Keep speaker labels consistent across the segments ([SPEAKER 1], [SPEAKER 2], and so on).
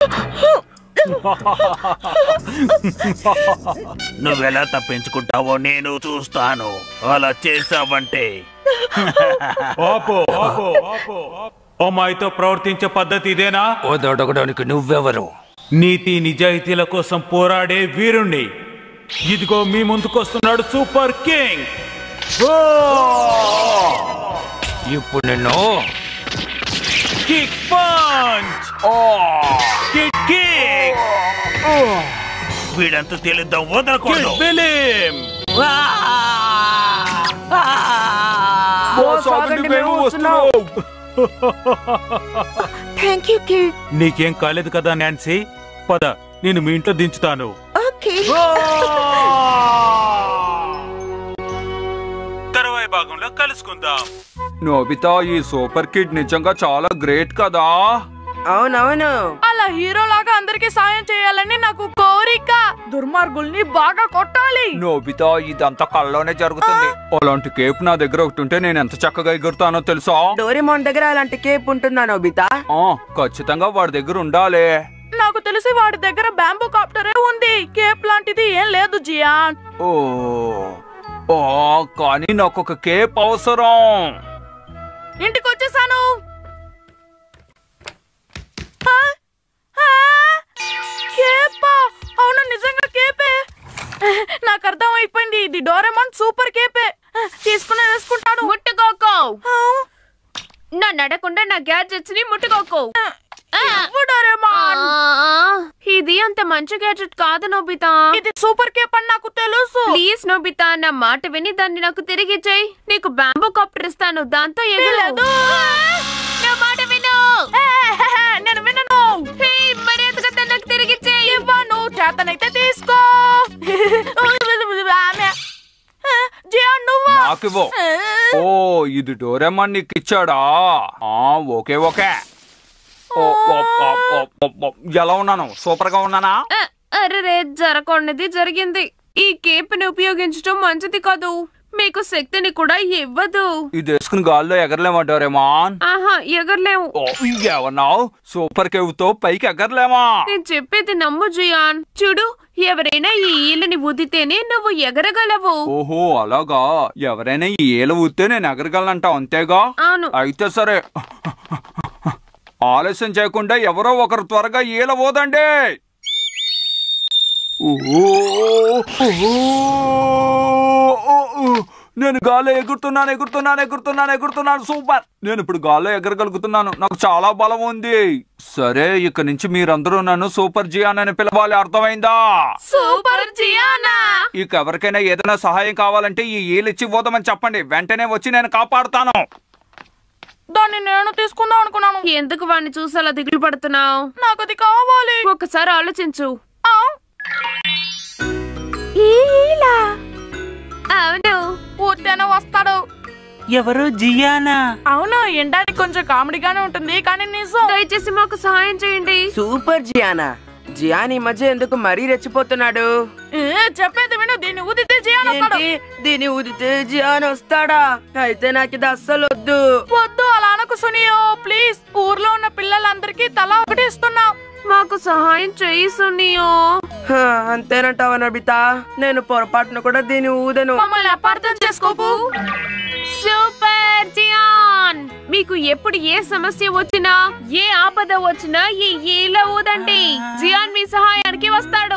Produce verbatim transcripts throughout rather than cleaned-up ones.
[SPEAKER 1] నువ్వెలా తప్పించుకుంటావో నేను చూస్తాను. అలా చేసావంటే అమ్మాయితో ప్రవర్తించే పద్ధతి ఇదేనా?
[SPEAKER 2] ఓదొడగడానికి నువ్వెవరు?
[SPEAKER 1] నీతి నిజాయితీల కోసం పోరాడే వీరుణ్ణి. ఇదిగో మీ ముందుకొస్తున్నాడు సూపర్ కింగ్.
[SPEAKER 2] ఇప్పుడు నిన్ను
[SPEAKER 1] కిక్ పంచ్. Kick kick. వీడంతా తేలిద్దాం, వదలకూడదు. నీకేం కాలేదు కదా నాన్సీ? పద, నేను మీ ఇంట్లో దించుతాను. తర్వాయి భాగంలో కలుసుకుందాం.
[SPEAKER 3] నోబితా, ఈ సూపర్ కిడ్ నిజంగా చాలా గ్రేట్ కదా?
[SPEAKER 4] అవునవును. అలా హీరోలాగా అందరికి సాయం చేయాలని నాకు కోరిక. దుర్మార్గుల్ని బాగా కొట్టాలి.
[SPEAKER 3] నోబితా, ఇదంతా కల్లోనే జరుగుతుంది. అలాంటి కేప్ నా దగ్గర ఒకటి ఉంటే నేను ఎంత చక్కగా ఎగురుతానో తెలుసా?
[SPEAKER 4] డోరేమోన్ దగ్గర అలాంటి కేప్ ఉంటుందా నోబితా?
[SPEAKER 3] ఖచ్చితంగా వాడి దగ్గర ఉండాలి.
[SPEAKER 4] నాకు తెలిసి వాడి దగ్గర బ్యాంబూ కాప్టరే ఉంది. కేప్ లాంటిది ఏం లేదు జియాన్.
[SPEAKER 3] ఓ ఓ కానీ నాకు ఒక కేప్ అవసరం.
[SPEAKER 4] ఇంటికి వచ్చేసాను. అవును, నిజంగా కేపే. నాకు అర్థం అయిపోయింది, ఇది డోరేమోన్ సూపర్ కేపే. తీసుకుని వేసుకుంటాను.
[SPEAKER 5] ముట్టుకోకో. నన్ను అడగకుండా నా గ్యాడ్జెట్స్ ని ముట్టుకోకో. ఇది అంత మంచి గ్యాడ్జెట్ కాదు నోబితా.
[SPEAKER 4] ఇది సూపర్ కేప్ అని నాకు తెలుసు.
[SPEAKER 5] ప్లీజ్ నోబితా, నా మాట విని దాన్ని నాకు తిరిగి ఇచ్చేయ్. నీకు బ్యాంబూ కాప్టర్ ఇస్తాను, దాంతో ఎగలేదు. నా మాట విను.
[SPEAKER 4] నేను వినను.
[SPEAKER 5] మర్యాదగా నాకు తిరిగి ఇచ్చేయ్.
[SPEAKER 4] ఇవ్వను. చేతనైతే తీసుకో.
[SPEAKER 3] నాకివ్వు. ఓ, ఇది డోరేమోన్ నీకు ఇచ్చాడా? Okay okay. ఎలా ఉన్నాను? సూపర్ గా ఉన్నానా?
[SPEAKER 5] అరే, జరగకూడనిది జరిగింది. ఈ కేప్ ని ఉపయోగించడం మంచిది కాదు. మీకు శక్తిని కూడా ఇవ్వదు.
[SPEAKER 3] ఇది వేసుకుని గాల్లో ఎగరలేమా డోరేమోన్?
[SPEAKER 5] ఆహా, ఎగరలేము.
[SPEAKER 3] ఏమన్నావు? సూపర్ కేవ్ తో పైకి ఎగరలేమా?
[SPEAKER 5] నేను చెప్పేది నమ్ము జియాన్. చూడు, ఎవరైనా ఈ ఈలని ఊదితేనే నువ్వు ఎగరగలవు.
[SPEAKER 3] ఓహో, అలాగా. ఎవరైనా ఈ ఈల ఊదితే నేను ఎగరగలనంటావు, అంతేగా?
[SPEAKER 5] అవును.
[SPEAKER 3] అయితే సరే, ఆలస్యం చేయకుండా ఎవరో ఒకరు త్వరగా ఈల ఊదండి. నేను గాల్లో ఎగురుతున్నాను ఎగురుతున్నాను ఎగురుతున్నాను ఎగురుతున్నాను సూపర్. నేను ఇప్పుడు గాల్లో ఎగరగలుగుతున్నాను. నాకు చాలా బలం ఉంది. సరే, ఇక నుంచి మీరందరూ నన్ను సూపర్ జియాన్ అని పిలవాలి, అర్థమైందా?
[SPEAKER 5] సూపర్ జియానా?
[SPEAKER 3] ఇక ఎవరికైనా ఏదైనా సహాయం కావాలంటే ఈ ఈలిచ్చి పోదామని చెప్పండి. వెంటనే వచ్చి నేను కాపాడుతాను.
[SPEAKER 4] దాన్ని నేను తీసుకుందాం అనుకున్నాను.
[SPEAKER 5] ఎందుకు వాడిని చూసి అలా దిగులు పడుతున్నావు?
[SPEAKER 4] నాకు అది కావాలి.
[SPEAKER 5] ఒకసారి ఆలోచించు. అవును,
[SPEAKER 4] ఊరితేనే వస్తాడు.
[SPEAKER 1] ఎవరు? జియానా?
[SPEAKER 4] అవును, ఎండానికి కొంచెం కామెడీగానే ఉంటుంది, కానీ నిజం.
[SPEAKER 5] దయచేసి మాకు సహాయం చేయండి.
[SPEAKER 4] సూపర్ జియానా. జియాన్ ఈ మధ్య ఎందుకు మరీ రెచ్చిపోతున్నాడు? చెప్పేది విను. దీన్ని ఊదితే జియాన్ వస్తాడు. దీన్ని ఊదితే జియాన్ వస్తాడా? అయితే నాకు ఇది అస్సలు వద్దు. వద్దు, అలా అనకు సునియో ప్లీజ్. ఊర్లో ఉన్న పిల్లలందరికీ తలా ఒకటి ఇస్తున్నా.
[SPEAKER 5] మాకు సహాయం చెయ్యి సునియో.
[SPEAKER 4] అంతేనంటావా నబితా? నేను పొరపాటును కూడా దీన్ని ఊదను. మమ్మల్ని అపార్థం చేసుకోకు.
[SPEAKER 5] సూపర్ జియాన్, మీకు ఎప్పుడు ఏ సమస్య వచ్చినా, ఏ ఆపద వచ్చినా ఈ ఈల ఊదండి. జియాన్ మీ సహాయానికి వస్తాడు.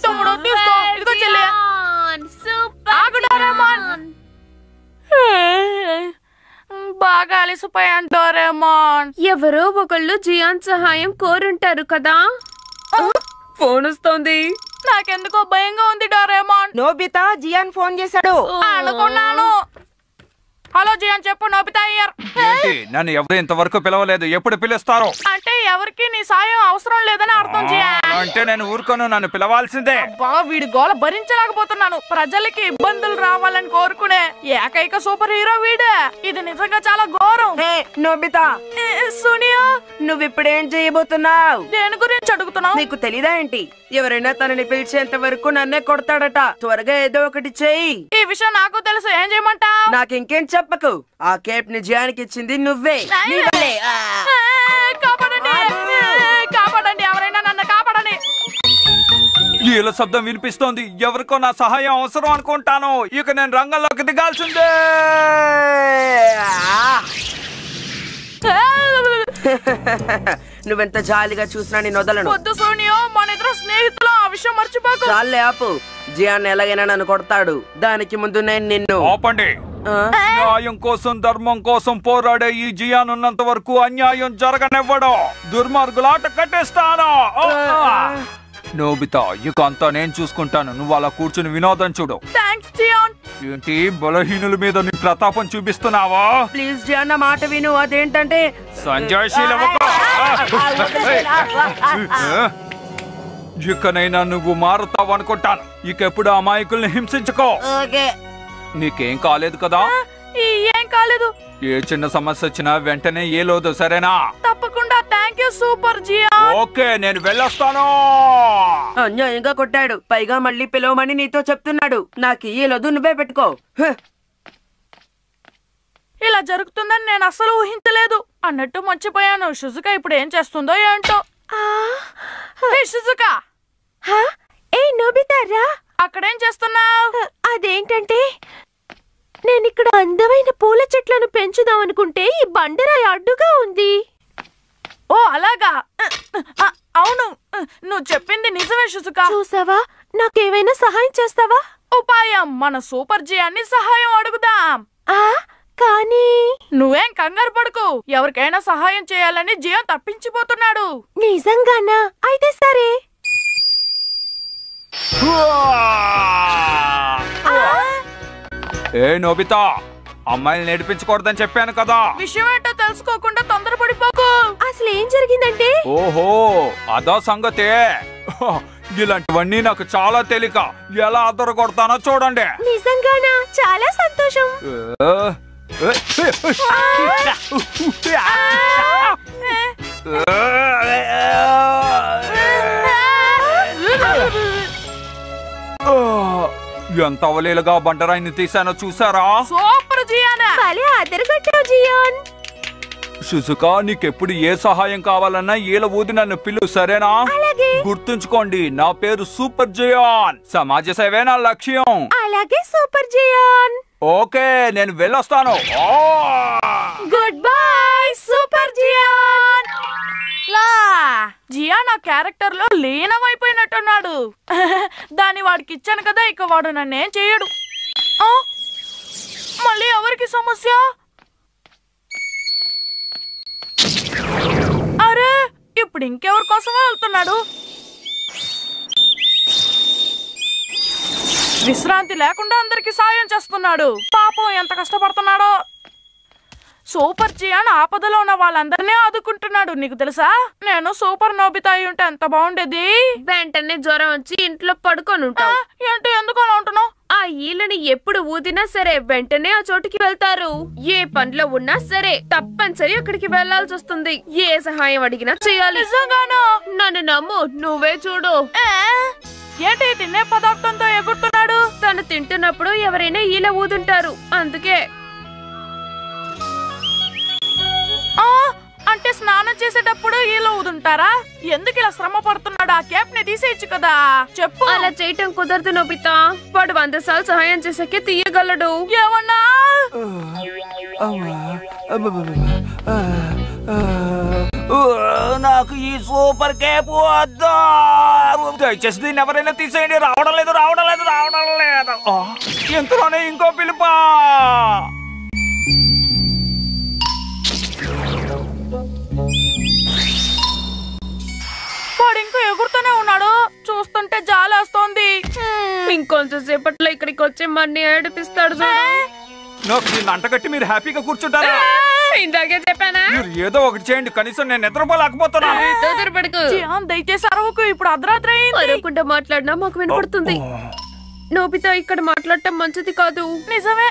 [SPEAKER 4] బాగా అలసిపోయాను డోరేమోన్.
[SPEAKER 5] ఎవరో ఒకళ్ళు జియాన్ సహాయం కోరుంటారు కదా. ఫోన్ వస్తోంది.
[SPEAKER 4] నాకెందుకో భయంగా ఉంది డోరేమోన్. నోబితా, జియాన్ ఫోన్ చేశాడు అనుకున్నాను. హలో జియాన్, చెప్పు. Nobita here.
[SPEAKER 3] నన్ను ఎవరు ఇంతవరకు పిలవలేదు. ఎప్పుడు పిలుస్తారు?
[SPEAKER 4] అంటే ఎవరికి నీ సాయం అవసరం లేదని అర్థం. జియాన్
[SPEAKER 3] అంటే నేను ఊరుకోను, నన్ను పిలవాల్సిందే.
[SPEAKER 4] బాగా వీడి గోల భరించలేకపోతున్నాను. ప్రజలకి ఇబ్బందులు రావాలని కోరుకునే ఏకైక సూపర్ హీరో వీడే. ఇది నిజంగా చాలా ఘోరం. నోబితా, సునియో, నువ్వు ఇప్పుడు ఏం చేయబోతున్నావు? దేని గురించి అడుగుతున్నావు? నీకు తెలీదా ఏంటి? ఎవరైనా తనని పిలిచేంత వరకు నన్నే కొడతాడట. త్వరగా ఏదో ఒకటి చెయ్యి. ఈ విషయం నాకు తెలుసు. ఏం చేయమంటావు? నాకు ఇంకేం చెప్పకు. ఆ కేప్ ని జియాన్కి ఇచ్చింది నువ్వే. కాపాడండి, కాపాడండి, ఎవరైనా నన్ను
[SPEAKER 3] ఈల శబ్దం వినిపిస్తోంది. ఎవరికో నా సహాయం అవసరం అనుకుంటాను. ఇక నేను రంగంలోకి దిగాల్సిందే.
[SPEAKER 6] నువ్వెంత జాలిగా చూసినా నేను వదలను.
[SPEAKER 4] వద్దు సోనియా, మన ఇద్దరు స్నేహితులు, ఆ విషయం మర్చిపోకు.
[SPEAKER 6] చాలే ఆపు. జియాన్ ఎలాగైనా నన్ను కొడతాడు. దానికి ముందు నేను నిన్ను
[SPEAKER 3] ఆపండి. న్యాయం కోసం ధర్మం కోసం పోరాడే ఈ జియాన్ ఉన్నంత వరకు అన్యాయం జరగనివ్వడం. దుర్మార్గులాట కట్టేస్తాను. నోబితా, ఇక అంతా నేను చూసుకుంటాను. నువ్వు అలా కూర్చుని వినోదం చూడు.
[SPEAKER 4] Thanks Gian.
[SPEAKER 3] ఏంటి బలహీనుల మీద నీ ప్రతాపం చూపిస్తున్నావా?
[SPEAKER 6] ప్లీజ్ జియాన్, నా మాట విను. అదేంటంటే
[SPEAKER 3] సంజయశీల ఇకనైనా నువ్వు మారుతావు అనుకుంటాను. ఇకెప్పుడు అమాయకుల్ని హింసించుకో. నీకేం కాలేదు కదా?
[SPEAKER 4] ఏం కాలేదు.
[SPEAKER 3] ఏ చిన్న సమస్య వచ్చినా వెంటనే ఏ లోదు, సరేనా?
[SPEAKER 4] తప్పకుండా. Thank you super Gian.
[SPEAKER 3] Okay, నేను వెళ్ళొస్తాను.
[SPEAKER 6] అన్యాయంగా కొట్టాడు. పైగా మళ్ళీ పిలవమని నీతో చెప్తున్నాడు. నాకు ఈ లొద్దు నువ్వే పెట్టుకో.
[SPEAKER 4] ఇలా జరుగుతుందని నేను అస్సలు ఊహించలేదు. అన్నట్టు మర్చిపోయాను, షుజుకా ఇప్పుడు ఏం చేస్తుందో ఏంటో. షుజుకా,
[SPEAKER 5] ఏ నోబితా రా.
[SPEAKER 4] అక్కడేం చేస్తున్నావు?
[SPEAKER 5] అదేంటంటే నేనిక్కడ అందమైన పూల చెట్లను పెంచుదాం అనుకుంటే ఈ బండరాయి అడ్డుగా ఉంది.
[SPEAKER 4] ఓ అలాగా. అవును, నువ్వు చెప్పింది నిజమే షుజుకా.
[SPEAKER 5] చూసావా, నాకేమైనా సహాయం చేస్తావా?
[SPEAKER 4] ఉపాయం, మన సూపర్ జియాన్ని సహాయం అడుగుదాం.
[SPEAKER 5] ఆ కానీ
[SPEAKER 4] నువ్వేం కంగారు పడుకు. ఎవరికైనా సహాయం చేయాలని జియాన్ తప్పించిపోతున్నాడు.
[SPEAKER 5] నిజంగానా? అయితే సరే.
[SPEAKER 3] ఏ నోబితా, అమ్మాయిని నేర్పించకూడదని చెప్పాను కదా.
[SPEAKER 4] విషయం ఏంటో తెలుసుకోకుండా తొందరపడిపోకు.
[SPEAKER 5] అసలు ఏం జరిగిందంటే,
[SPEAKER 3] ఓహో, అదా సంగతే. ఇలాంటివన్నీ నాకు చాలా తేలిక. ఎలా అదరగొడతానో చూడండి.
[SPEAKER 5] నిజంగానా? చాలా సంతోషం.
[SPEAKER 3] ఎంత అవలీలగా బండరాయిని తీసానో చూసారా?
[SPEAKER 4] Super Gian.
[SPEAKER 5] భలే అదరగొట్టావు జియాన్.
[SPEAKER 3] షుజుకా, నీకెప్పుడు ఏ సహాయం కావాలన్నా ఈల ఊది నన్ను పిలు, సరేనా? గుర్తుంచుకోండి, నా పేరు సూపర్ జియాన్. సమాజ సేవే నా లక్ష్యం.
[SPEAKER 5] అలాగే సూపర్ జియాన్.
[SPEAKER 3] ఓకే, నేను వెళ్ళొస్తాను.
[SPEAKER 4] Good bye super Gian. లా జియాన్ ఆ క్యారెక్టర్ లో లీనమైపోయినట్టున్నాడు. దాన్ని వాడికి ఇచ్చాను కదా, ఇక వాడు నన్నేం చేయడు. మళ్ళీ ఎవరికి సమస్య? అరే, ఇప్పుడు ఇంకెవరి కోసమో వెళ్తున్నాడు. విశ్రాంతి లేకుండా అందరికి సాయం చేస్తున్నాడు. పాపం ఎంత కష్టపడుతున్నాడో. సూపర్ జియాన్ ఆపదలో ఉన్న వాళ్ళందరినీ ఆదుకుంటున్నాడు. నీకు తెలుసా, నేను సూపర్ నోబితా అయి ఉంటే ఎంత బాగుండేది.
[SPEAKER 5] వెంటనే జ్వరం వచ్చి ఇంట్లో పడుకొని ఉంటావు.
[SPEAKER 4] ఏంటి, ఎందుకు అలా ఉంటున్నావు?
[SPEAKER 5] ఆ ఈలని ఎప్పుడు ఊదినా సరే వెంటనే ఆ చోటుకి వెళ్తారు. ఏ పనిలో ఉన్నా సరే తప్పనిసరి అక్కడికి వెళ్లాల్సి వస్తుంది. ఏ సహాయం అడిగినా చేయాలి.
[SPEAKER 4] నిజంగానా?
[SPEAKER 5] నన్ను నమ్ము, నువ్వే చూడు.
[SPEAKER 4] ఏంటి, తినే పదార్థంతో ఎగురుతున్నాడు?
[SPEAKER 5] తను తింటున్నప్పుడు ఎవరైనా ఈల ఊదుంటారు, అందుకే.
[SPEAKER 4] అంటే స్నానం చేసేటప్పుడు ఇలా ఊదుంటారా? ఎందుకు ఇలా శ్రమ పడుతున్నాడు? ఆ క్యాప్ ని తీసేయచ్చు కదా. చెప్పు.
[SPEAKER 5] అలా చేయటం కుదరదు నోబితా. వాడు వంద సార్లు సహాయం చేసాకే తీయగలడు.
[SPEAKER 4] ఏమన్నా?
[SPEAKER 3] నాకు ఈ సూపర్ కేప్ వద్దా. దయచేసి దీన్ని ఎవరైనా తీసేయండి. రావడం లేదు, రావడం లేదు, రావడం లేదు. ఎంతలోనే ఇంకో పిలుపా.
[SPEAKER 4] వాడు ఇంకా ఎగురుతూనే ఉన్నాడు. చూస్తుంటే జాలేస్తోంది.
[SPEAKER 5] ఇంకొంచెం సేపట్లో ఇక్కడికి వచ్చి మన్ని ఏడిపిస్తాడు.
[SPEAKER 3] నాకు దీన్ని అంటగట్టి మీరు హ్యాపీగా కూర్చుంటారా?
[SPEAKER 5] ఇందాకే చెప్పానా?
[SPEAKER 3] మీరు ఏదో ఒకటి చేయండి, కనీసం నేను నిద్రపోలేకపోతున్నాను.
[SPEAKER 5] తొందరపడకు.
[SPEAKER 4] దయచేసి అరవకు, ఇప్పుడు అర్ధరాత్రి అయింది.
[SPEAKER 5] అరవకుండా మాట్లాడినా మాకు వినపడుతుంది. నోబితా, ఇక్కడ మాట్లాడటం మంచిది కాదు.
[SPEAKER 4] నిజమే.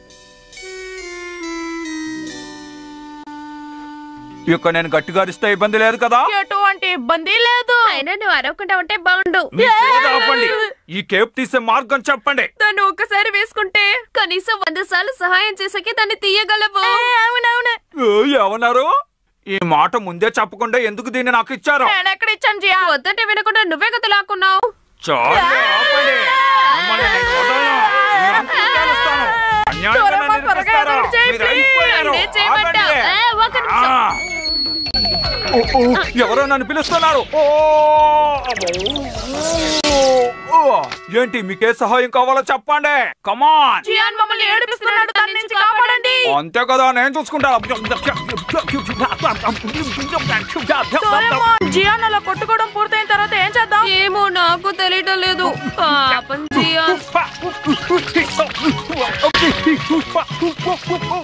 [SPEAKER 3] ఇక నేను గట్టిగా అరిస్తే ఇబ్బంది లేదు కదా?
[SPEAKER 4] ఎటువంటి ఇబ్బంది లేదు.
[SPEAKER 5] అయినా నువ్వు అరవకుండా ఉంటే బాగుండు.
[SPEAKER 3] మీ సోద ఆపండి. ఈ కేప్ తీసే మార్గం చెప్పండి.
[SPEAKER 5] దాన్ని ఒక్కసారి వేసుకుంటే కనీసం వంద సార్లు సహాయం చేసాకే దాన్ని తీయగలవు.
[SPEAKER 4] అవునవును.
[SPEAKER 3] ఏమన్నారు? ఈ మాట ముందే చెప్పకుండా ఎందుకు దీన్ని నాకు ఇచ్చారు?
[SPEAKER 4] నేను ఎక్కడ ఇచ్చాను జియా?
[SPEAKER 5] వద్దంటే వినకుండా నువ్వే కదా లాక్కున్నావు.
[SPEAKER 3] చాలు, ఆపండి. మిమ్మల్ని నేను వదలను. మీ అంతు తేలుస్తాను. అన్యాయంగా నన్ను
[SPEAKER 4] డోరేమాన్, త్వరగా
[SPEAKER 3] ఇరికిస్తారా?
[SPEAKER 4] ఏదో చేయి,
[SPEAKER 3] మీరు అయిపోయారు.
[SPEAKER 5] నేను చేయమంటా.
[SPEAKER 3] ఆగండి.
[SPEAKER 5] ఏ, ఒక నిమిషం.
[SPEAKER 3] ఆ. ఓ, ఓ, ఎవరో నన్ను పిలుస్తున్నారు. ఓ, ఓ, ఏంటి మీకే సహాయం కావాలో చెప్పండి. కమాన్.
[SPEAKER 4] జియాన్ మమ్మల్ని ఏడిపిస్తున్నాడు, దాని నుంచి కాపాడండి.
[SPEAKER 3] అంతే కదా, నేను చూసుకుంటా.
[SPEAKER 4] డోరేమాన్, జియాన్ అలా కొట్టుకోవడం పూర్తయిన తర్వాత ఏం చేద్దాం?
[SPEAKER 5] ఏమో నాకు తెలియటం లేదు. పాపం జియాన్.